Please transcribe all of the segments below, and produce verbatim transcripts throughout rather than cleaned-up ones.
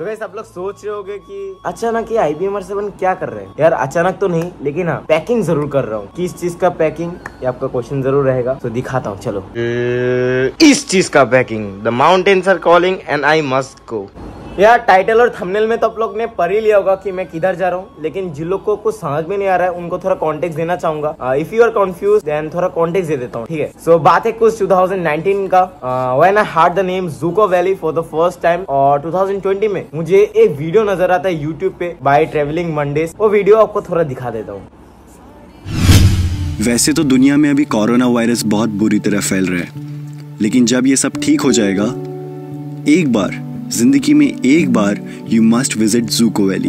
तो वैसे आप लोग सोच रहे होंगे कि अचानक ये I B M R seven क्या कर रहे हैं यार। अचानक तो नहीं, लेकिन हाँ पैकिंग जरूर कर रहा हूँ। किस चीज का पैकिंग, ये आपका क्वेश्चन जरूर रहेगा, तो दिखाता हूँ चलो। इस चीज का packing, the mountains are calling and I must go. यार टाइटल और थंबनेल में तो आप लोग ने पढ़ ही लिया होगा कि मैं किधर जा रहा हूँ, लेकिन जिन लोग को कुछ समझ में नहीं आ रहा है उनको थोड़ा कॉन्टेक्स्ट देना चाहूंगा। If you are confuse then थोड़ा कॉन्टेक्स्ट दे देता हूँ, ठीक है। सो so, बात है कुछ टू थाउजेंड नाइनटीन का, when I heard the name Dzukou Valley for the first time. और टू थाउजेंड ट्वेंटी में मुझे एक वीडियो नजर आता है यूट्यूब पे बाय ट्रेवलिंग मंडेज। वो वीडियो आपको थोड़ा दिखा देता हूँ। वैसे तो दुनिया में अभी कोरोना वायरस बहुत बुरी तरह फैल रहा है, लेकिन जब ये सब ठीक हो जाएगा, एक बार जिंदगी में एक बार you must visit Dzukou Valley.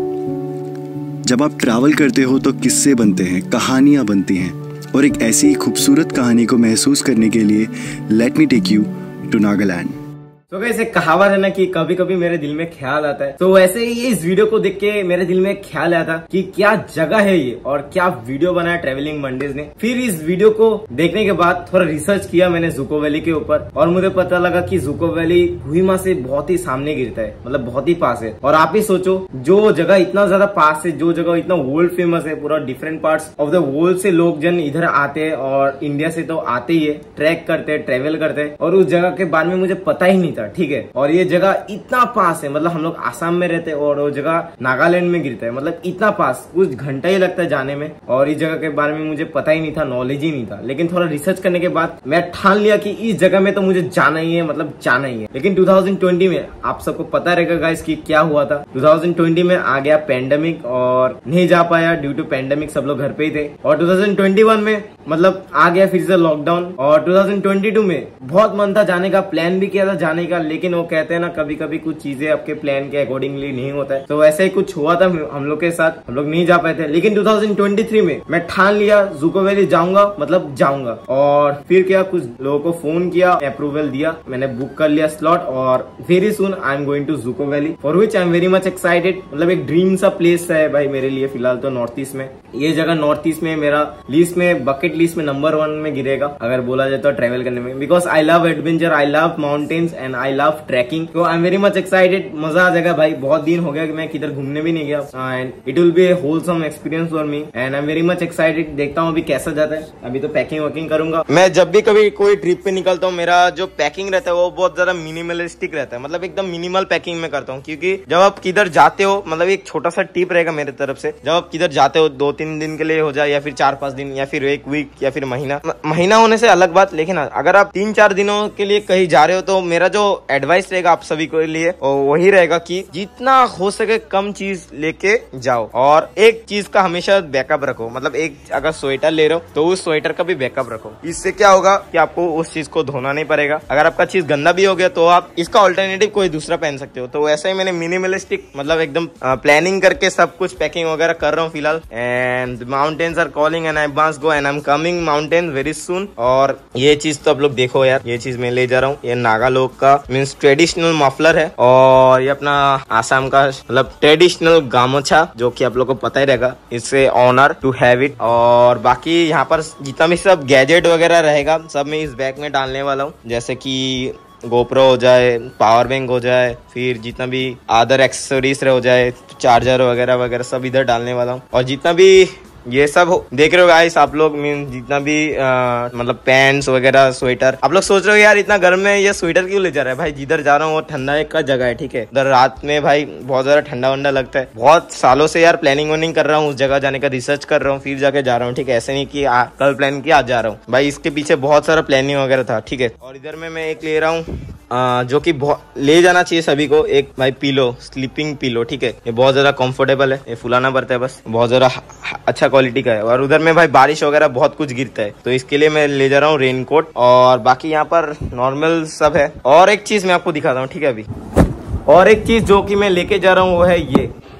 जब आप ट्रैवल करते हो तो किस्से बनते हैं, कहानियां बनती हैं, और एक ऐसी खूबसूरत कहानी को महसूस करने के लिए let me take you to Nagaland. तो वैसे कहावत है ना कि कभी कभी मेरे दिल में ख्याल आता है। तो वैसे ही इस वीडियो को देख के मेरे दिल में ख्याल आया था कि क्या जगह है ये और क्या वीडियो बनाया ट्रेवलिंग मंडेज ने। फिर इस वीडियो को देखने के बाद थोड़ा रिसर्च किया मैंने ज़ूको वैली के ऊपर, और मुझे पता लगा कि ज़ूको वैली कोहिमा से बहुत ही सामने गिरता है, मतलब बहुत ही पास है। और आप ही सोचो, जो जगह इतना ज्यादा पास है, जो जगह इतना वर्ल्ड फेमस है, पूरा different parts of the world से लोग जन इधर आते हैं, और इंडिया से तो आते ही है, ट्रैक करते हैं, ट्रेवल करते हैं, और उस जगह के बारे में मुझे पता ही नहीं था, ठीक है। और ये जगह इतना पास है, मतलब हम लोग आसाम में रहते हैं और वो जगह नागालैंड में गिरता है, मतलब इतना पास, कुछ घंटा ही लगता है जाने में। और इस जगह के बारे में मुझे पता ही नहीं था, नॉलेज ही नहीं था। लेकिन थोड़ा रिसर्च करने के बाद मैं ठान लिया कि इस जगह में तो मुझे जाना ही है, मतलब जाना ही है। लेकिन टू थाउजेंड ट्वेंटी में आप सबको पता रहेगा गाइस कि क्या हुआ था। टू थाउजेंड ट्वेंटी में आ गया पेंडेमिक और नहीं जा पाया, ड्यू टू पेंडेमिक सब लोग घर पे ही थे। और टू थाउजेंड ट्वेंटी वन में मतलब आ गया फिर से लॉकडाउन। और टू थाउजेंड ट्वेंटी टू में बहुत मन था जाने का, प्लान भी किया था जाने का, लेकिन वो कहते हैं ना कभी कभी कुछ चीजें आपके प्लान के अकॉर्डिंगली नहीं होता है। तो वैसे ही कुछ हुआ था हम लोग के साथ, हम लोग नहीं जा पाए थे। लेकिन टू थाउजेंड ट्वेंटी थ्री में मैं ठान लिया ज़ूको वैली जाऊंगा, मतलब जाऊंगा। और फिर क्या, कुछ लोगों को फोन किया, अप्रूवल दिया, मैंने बुक कर लिया स्लॉट, और very soon I am going to Dzukou Valley, for which I am very much excited. मतलब एक ड्रीम सा प्लेस है भाई मेरे लिए फिलहाल तो नॉर्थ ईस्ट में। ये जगह नॉर्थ ईस्ट में मेरा लिस्ट में, बकेट लिस्ट में नंबर वन में गिरेगा अगर बोला जाए तो ट्रेवल करने में, because I love adventure, I love mountains and I love trekking. तो I am very much excited. मजा आ जाएगा भाई, बहुत दिन हो गया कि मैं किधर घूमने भी नहीं गया, and it will be a wholesome experience for me and I am very much excited. देखता हूँ अभी कैसा जाता है। अभी तो पैकिंग वैकिंग करूंगा। मैं जब भी कभी कोई ट्रिप पे निकलता हूँ, मेरा जो पैकिंग रहता है वो बहुत ज्यादा मिनिमलिस्टिक रहता है, मतलब एकदम मिनिमल पैकिंग में करता हूँ। क्योंकि जब आप किधर जाते हो, मतलब एक छोटा सा टिप रहेगा मेरे तरफ से, जब आप किधर जाते हो, दो तीन दिन के लिए हो जाए या फिर चार पांच दिन या फिर एक वीक या फिर महीना महीना होने से अलग बात, लेकिन अगर आप तीन चार दिनों के लिए कहीं जा रहे हो तो मेरा जो एडवाइस रहेगा आप सभी के लिए वही रहेगा कि जितना हो सके कम चीज लेके जाओ, और एक चीज का हमेशा बैकअप रखो। मतलब एक अगर स्वेटर ले रहे हो तो उस स्वेटर का भी बैकअप रखो। इससे क्या होगा कि आपको उस चीज को धोना नहीं पड़ेगा। अगर आपका चीज गंदा भी हो गया तो आप इसका ऑल्टरनेटिव कोई दूसरा पहन सकते हो। तो वैसे ही मैंने मिनिमलिस्टिक, मतलब एकदम प्लानिंग करके सब कुछ पैकिंग वगैरह कर रहा हूँ फिलहाल। And mountains are calling and I must go and I am coming mountain very soon. और ये चीज तो आप लोग देखो यार, ये चीज मैं ले जा रहा हूँ। ये नागा लोग का मीन्स ट्रेडिशनल मफलर है, और ये अपना आसाम का मतलब ट्रेडिशनल गामोछा, जो कि आप लोग को पता ही रहेगा। इससे ऑनर टू हैव इट। और बाकी यहाँ पर जितना भी सब गैजेट वगैरह रहेगा सब मैं इस बैग में डालने वाला हूँ, जैसे कि गोप्रो हो जाए, पावर बैंक हो जाए, फिर जितना भी अदर एक्सेसरीज हो जाए, चार्जर वगैरह वगैरह सब इधर डालने वाला हूँ। और जितना भी ये सब देख रहे हो गाइस आप लोग, मीन जितना भी आ, मतलब पैंट्स वगैरह, स्वेटर, आप लोग सोच रहे हो यार इतना गर्म में ये स्वेटर क्यों ले जा रहा है भाई। जिधर जा रहा हूँ वो ठंडा का जगह है, ठीक है। उधर रात में भाई बहुत ज्यादा ठंडा वंडा लगता है। बहुत सालों से यार प्लानिंग वनिंग कर रहा हूँ, उस जगह जाने का रिसर्च कर रहा हूँ, फिर जाके जा रहा हूँ, ठीक है। ऐसे नहीं कि आ, कल प्लान किया आज जा रहा हूँ भाई, इसके पीछे बहुत सारा प्लानिंग वगैरह था, ठीक है। और इधर में मैं एक ले रहा हूँ आ, जो कि ले जाना चाहिए सभी को, एक भाई पिलो, स्लीपिंग पिलो, ठीक है। ये बहुत ज्यादा कंफर्टेबल है, ये फुलाना पड़ता है बस, बहुत ज्यादा अच्छा क्वालिटी का है। और उधर में भाई बारिश वगैरह बहुत कुछ गिरता है, तो इसके लिए मैं ले जा रहा हूँ रेनकोट। और बाकी यहाँ पर नॉर्मल सब है। और एक चीज मैं आपको दिखाता हूँ, ठीक है। अभी और एक चीज जो कि मैं लेके जा रहा हूँ वो है ये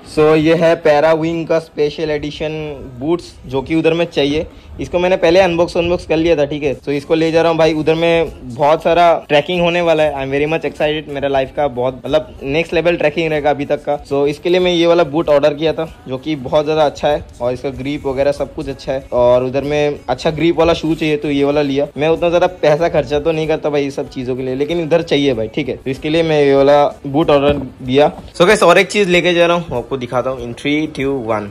सो so, ये है पैराविंग का स्पेशल एडिशन बूट्स जो कि उधर में चाहिए। इसको मैंने पहले अनबॉक्स अनबॉक्स कर लिया था, ठीक है। तो इसको ले जा रहा हूँ भाई, उधर में बहुत सारा ट्रैकिंग होने वाला है। I am very much excited, मेरा लाइफ का बहुत मतलब नेक्स्ट लेवल ट्रैकिंग रहेगा अभी तक का। सो so, इसके लिए मैं ये वाला बूट ऑर्डर किया था जो कि बहुत ज़्यादा अच्छा है और इसका ग्रिप वगैरह सब कुछ अच्छा है। और उधर में अच्छा ग्रिप वाला शू चाहिए तो ये वाला लिया। मैं उतना ज़्यादा पैसा खर्चा तो नहीं करता भाई ये सब चीज़ों के लिए, लेकिन इधर चाहिए भाई, ठीक है। तो इसके लिए मैं ये वाला बूट ऑर्डर दिया। सो गाइस और एक चीज़ लेके जा रहा हूँ, आपको दिखाता हूँ in three two one.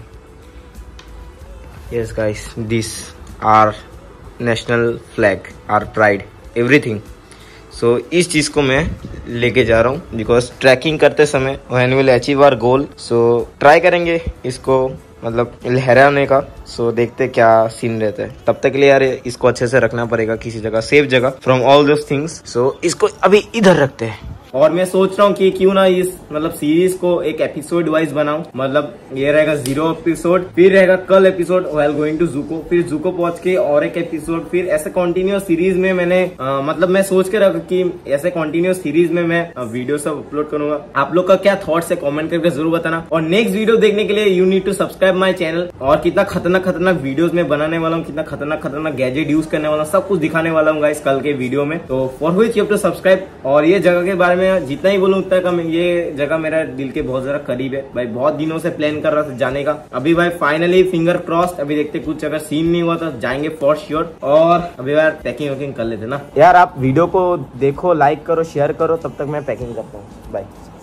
Yes guys, this our national flag, our pride, everything. So इस चीज़ को मैं लेके जा रहा हूँ बिकॉज ट्रैकिंग करते समय when will achieve our goal. So try करेंगे इसको मतलब लहराने का। सो so, देखते क्या सीन रहता है। तब तक के लिए यार इसको अच्छे से रखना पड़ेगा किसी जगह, सेफ जगह from all those things. So इसको अभी इधर रखते हैं। और मैं सोच रहा हूँ कि क्यों ना इस मतलब सीरीज को एक एपिसोड वाइज बनाऊं। मतलब ये रहेगा जीरो एपिसोड, फिर रहेगा कल episode while going to Dzukou, फिर जूको पहुंच के और एक एपिसोड, फिर ऐसे कंटिन्यूअस सीरीज में मैंने आ, मतलब मैं सोच के रखा कि ऐसे कंटिन्यूअस सीरीज में मैं वीडियो सब अपलोड करूंगा। आप लोग का क्या थॉट्स है कॉमेंट करके जरूर बताना। और नेक्स्ट वीडियो देखने के लिए you need to subscribe my channel. और कितना खतरनाक खतरनाक वीडियोस में बनाने वाला हूँ, कितना खतरनाक खतरनाक गैजेट यूज करने वाला हूँ, सब कुछ दिखाने वाला हूँ गाइस कल के वीडियो में। तो for which you have to subscribe. और ये जगह के बारे में जितना ही बोलूँ उतना कम, ये जगह मेरा दिल के बहुत ज्यादा करीब है भाई। बहुत दिनों से प्लान कर रहा था जाने का, अभी भाई फाइनली फिंगर क्रॉस्ड। अभी देखते कुछ अगर सीन नहीं हुआ तो जाएंगे फॉर श्योर। और अभी यार पैकिंग वैकिंग कर लेते ना यार। आप वीडियो को देखो, लाइक करो, शेयर करो, तब तक मैं पैकिंग करता हूँ। बाय।